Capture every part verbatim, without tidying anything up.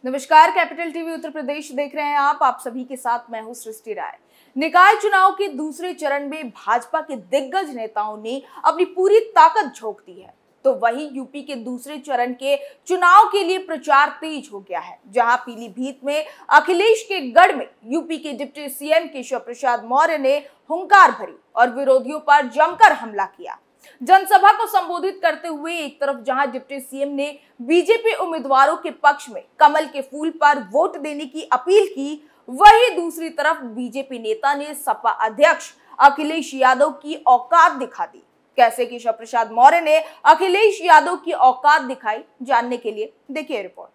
नमस्कार, capital TV Uttar Pradesh देख रहे हैं आप आप सभी के साथ मैं हूं सृष्टि राय। निकाय चुनाव के दूसरे चरण में भाजपा के दिग्गज नेताओं ने अपनी पूरी ताकत झोंक दी है, तो वहीं यूपी के दूसरे चरण के चुनाव के लिए प्रचार तेज हो गया है, जहां पीलीभीत में अखिलेश के गढ़ में यूपी के डिप्टी सीएम केशव प्रसाद मौर्य ने हुंकार भरी और विरोधियों पर जमकर हमला किया। जनसभा को संबोधित करते हुए एक तरफ जहां डिप्टी सीएम ने बीजेपी उम्मीदवारों के पक्ष में कमल के फूल पर वोट देने की अपील की, वहीं दूसरी तरफ बीजेपी नेता ने सपा अध्यक्ष अखिलेश यादव की औकात दिखा दी। कैसे केशव प्रसाद मौर्य ने अखिलेश यादव की औकात दिखाई, जानने के लिए देखिए रिपोर्ट।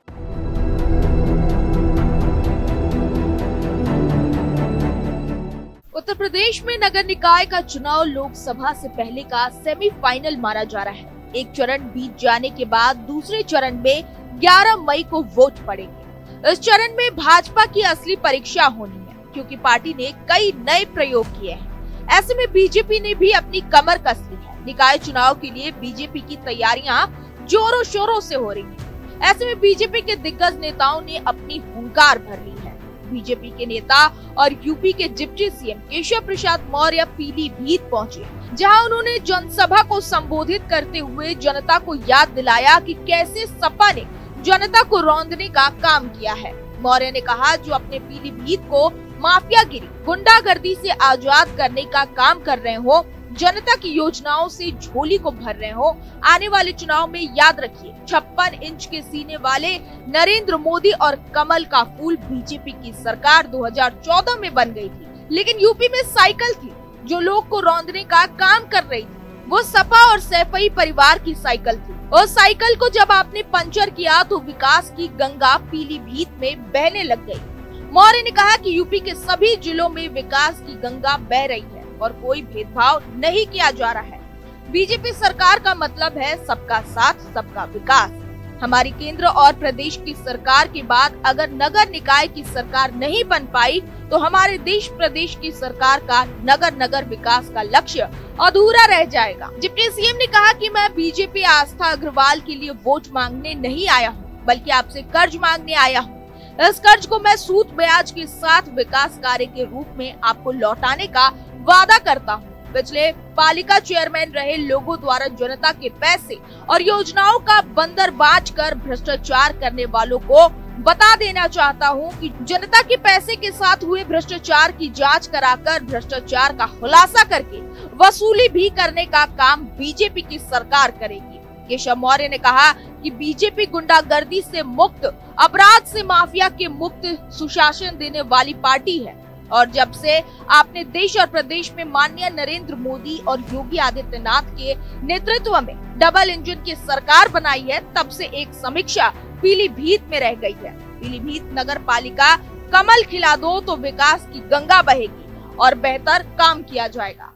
उत्तर प्रदेश में नगर निकाय का चुनाव लोकसभा से पहले का सेमीफाइनल माना जा रहा है। एक चरण बीत जाने के बाद दूसरे चरण में ग्यारह मई को वोट पड़ेंगे। इस चरण में भाजपा की असली परीक्षा होनी है, क्योंकि पार्टी ने कई नए प्रयोग किए हैं। ऐसे में बीजेपी ने भी अपनी कमर कस ली है। निकाय चुनाव के लिए बीजेपी की तैयारियां जोरों शोरों से हो रही हैं। ऐसे में बीजेपी के दिग्गज नेताओं ने अपनी हुंकार भर ली है। बीजेपी के नेता और यूपी के डिप्टी सीएम केशव प्रसाद मौर्य पीलीभीत पहुंचे, जहां उन्होंने जनसभा को संबोधित करते हुए जनता को याद दिलाया कि कैसे सपा ने जनता को रौंदने का काम किया है। मौर्य ने कहा, जो अपने पीलीभीत को माफियागिरी, गुंडागर्दी से आजाद करने का काम कर रहे हो, जनता की योजनाओं से झोली को भर रहे हो, आने वाले चुनाव में याद रखिए, छप्पन इंच के सीने वाले नरेंद्र मोदी और कमल का फूल बीजेपी की सरकार दो हज़ार चौदह में बन गई थी, लेकिन यूपी में साइकिल थी जो लोग को रौंदने का काम कर रही थी। वो सपा और सैफई परिवार की साइकिल थी, और साइकिल को जब आपने पंचर किया तो विकास की गंगा पीलीभीत में बहने लग गयी। मौर्य ने कहा कि यूपी के सभी जिलों में विकास की गंगा बह रही है और कोई भेदभाव नहीं किया जा रहा है। बीजेपी सरकार का मतलब है सबका साथ, सबका विकास। हमारी केंद्र और प्रदेश की सरकार के बाद अगर नगर निकाय की सरकार नहीं बन पाई तो हमारे देश प्रदेश की सरकार का नगर नगर विकास का लक्ष्य अधूरा रह जाएगा। डिप्टी सीएम ने कहा कि मैं बीजेपी आस्था अग्रवाल के लिए वोट मांगने नहीं आया हूँ, बल्कि आपसे कर्ज मांगने आया हूँ। इस कर्ज को मैं सूद ब्याज के साथ विकास कार्य के रूप में आपको लौटाने का वादा करता हूँ। पिछले पालिका चेयरमैन रहे लोगों द्वारा जनता के पैसे और योजनाओं का बंदर बांट कर भ्रष्टाचार करने वालों को बता देना चाहता हूँ कि जनता के पैसे के साथ हुए भ्रष्टाचार की जांच कराकर भ्रष्टाचार का खुलासा करके वसूली भी करने का काम बीजेपी की सरकार करेगी। केशव मौर्य ने कहा कि बीजेपी गुंडागर्दी से मुक्त, अपराध से माफिया के मुक्त सुशासन देने वाली पार्टी है, और जब से आपने देश और प्रदेश में माननीय नरेंद्र मोदी और योगी आदित्यनाथ के नेतृत्व में डबल इंजन की सरकार बनाई है, तब से एक समीक्षा पीलीभीत में रह गई है। पीलीभीत नगर पालिका कमल खिला दो तो विकास की गंगा बहेगी और बेहतर काम किया जाएगा।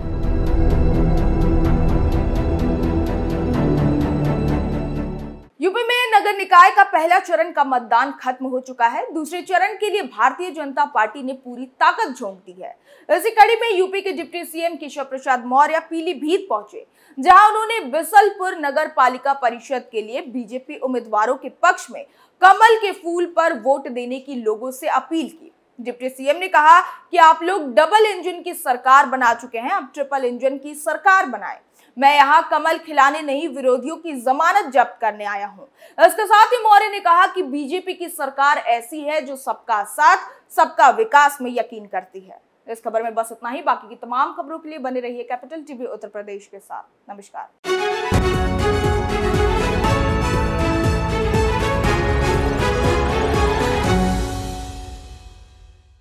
यूपी में नगर निकाय का पहला चरण का मतदान खत्म हो चुका है। दूसरे चरण के लिए भारतीय जनता पार्टी ने पूरी ताकत झोंक दी है। इसी कड़ी में यूपी के डिप्टी सीएम केशव प्रसाद मौर्य पीलीभीत पहुंचे, जहां उन्होंने बिसलपुर नगर पालिका परिषद के लिए बीजेपी उम्मीदवारों के पक्ष में कमल के फूल पर वोट देने की लोगों से अपील की। डिप्टी सीएम ने कहा कि आप लोग डबल इंजन की सरकार बना चुके हैं, अब ट्रिपल इंजन की सरकार बनाएं। मैं यहाँ कमल खिलाने नहीं, विरोधियों की जमानत जब्त करने आया हूँ। इसके साथ ही मौर्य ने कहा कि बीजेपी की सरकार ऐसी है जो सबका साथ, सबका विकास में यकीन करती है। इस खबर में बस इतना ही। बाकी की तमाम खबरों के लिए बने रहिए कैपिटल टीवी उत्तर प्रदेश के साथ। नमस्कार।